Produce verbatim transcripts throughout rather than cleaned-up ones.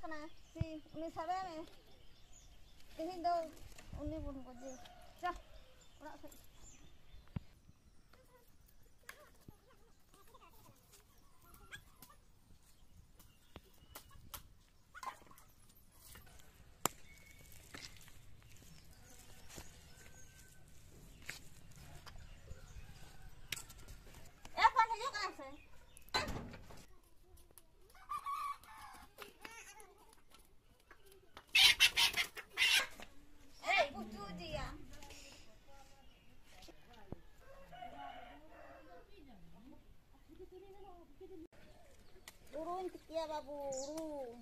kena si uni sabe me tihin do uni pun koje ja orak se eh pan hiyo kena se urun tikia babu urun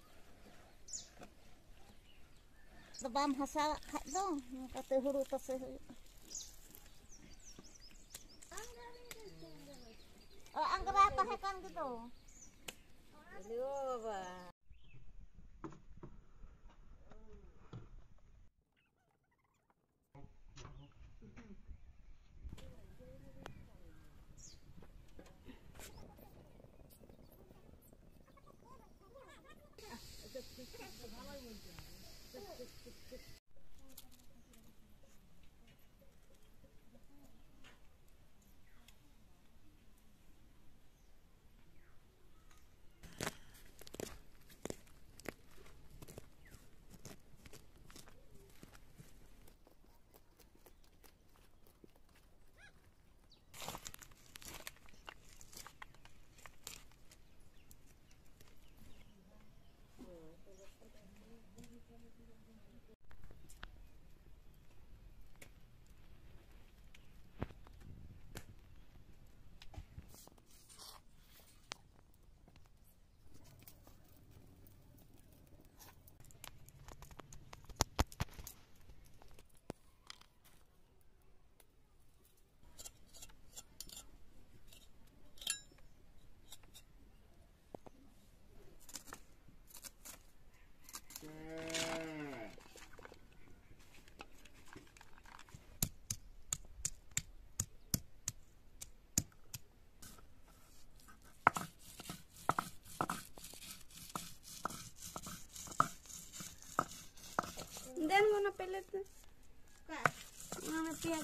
sebam hasa kak dong kata huru tase oh angker apa kan gitu aduh baba dan mana pelet tu? Kak, mana pias?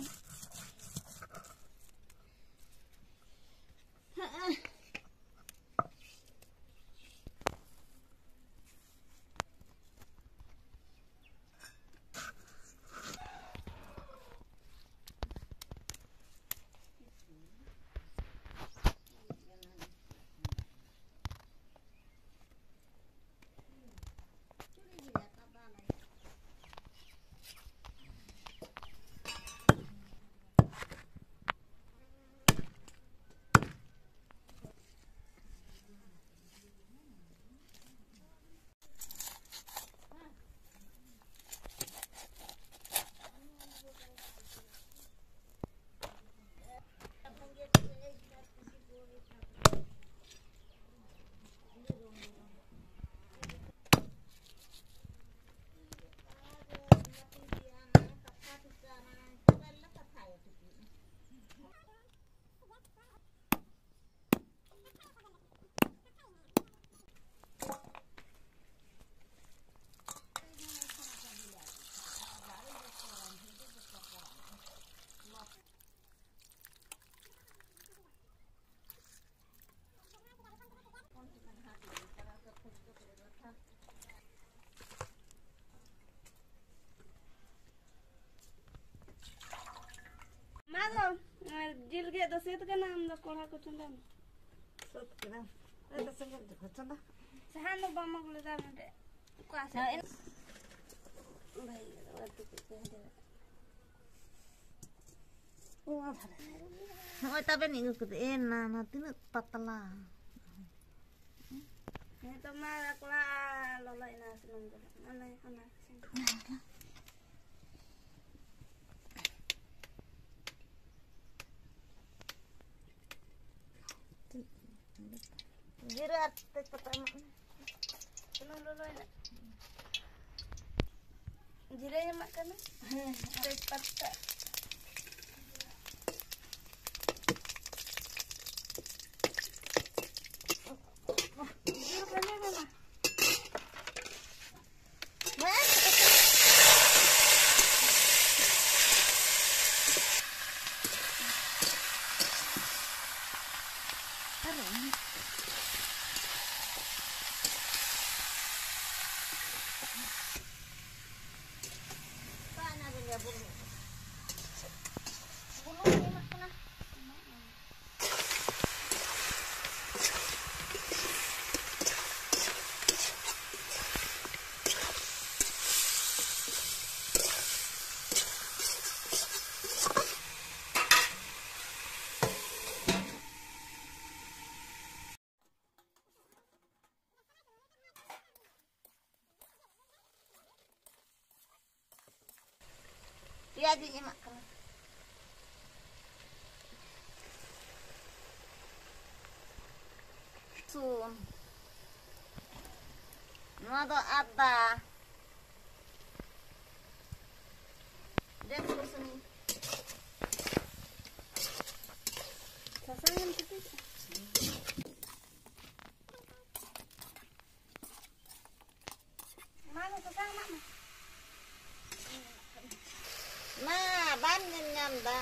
जिल के तो सेत के नाम द कोढ़ा को चंदा सेत के नाम ए तो संगे देखो चंदा सहान नो बामा को दा मटे क्वासा भाई वात के कह दे ओ हो तबे नहीं को ए ना ना तीन पतला ये तो मारा कोला लोला इना सुन दे माने खाना जीरा तेजपत्ता चलो लो लो जीरा ये मत करना तेजपत्ता जीरा करने का ना Dia aja makan. Sun. Nado ada. Dia terus ini. Sasangan gitu. Mana sasang mana? Nah, banyak nyanda.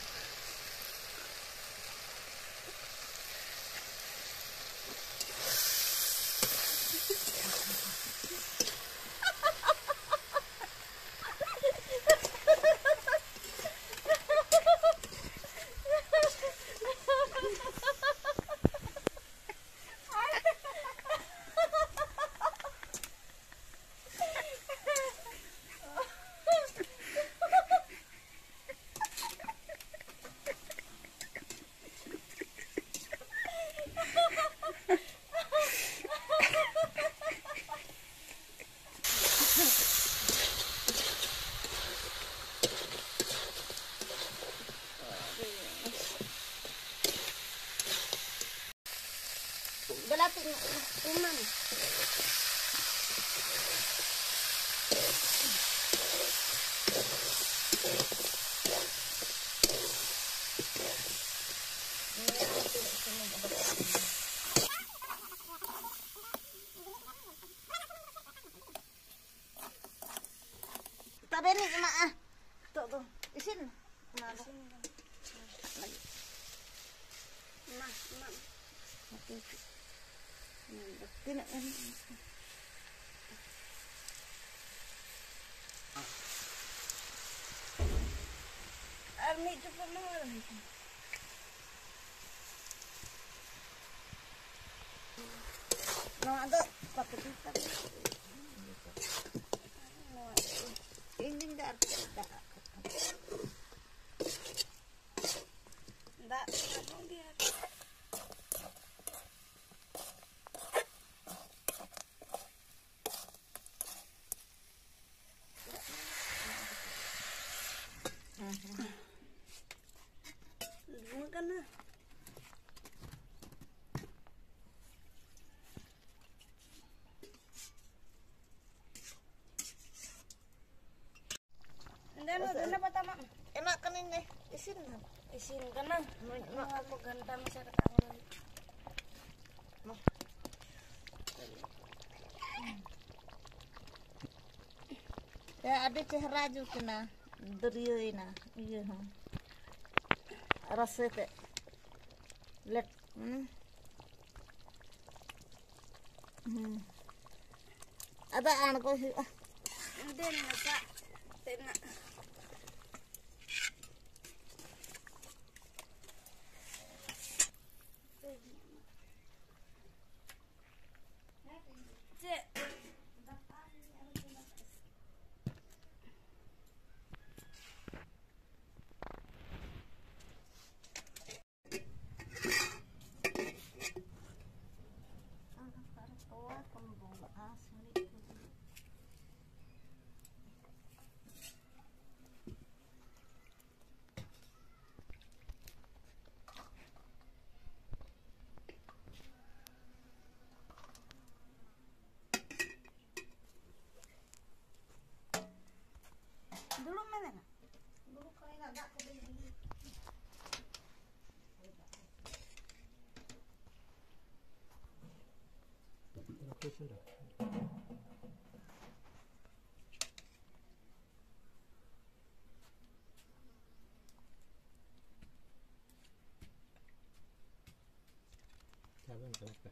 Gelatin Cuman. Tapi ini cuma ah. Tuh tuh, isin. Nah, Sini. Nah, nah. oke. Tidak ini. Army cukup mahal. No, ada pakai kita. Ini enggak ada. Enggak, abang dia. Makan lah. Dan udah apa tamak? Enak kan ini, isin. Isin kan lah. Mak Aku gantam masyarakat awal. Ya ada cehera juga na, deriyo ina, iya ha. Rasa te, let, hmm. Hmm. Ada anak ko sih, ah. Hindi na sa tina. Dulu mana? Dulu kali nada ko beli. Oke sudah. Jangan kenapa?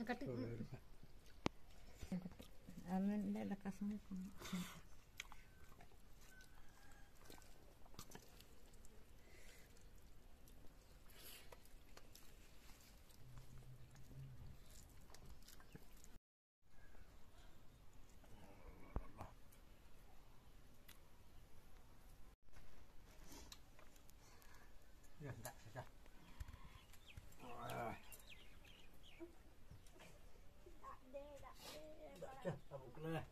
kati amin dah kasih Ya, enggak, sudah. Dah, dah, tabuk lah.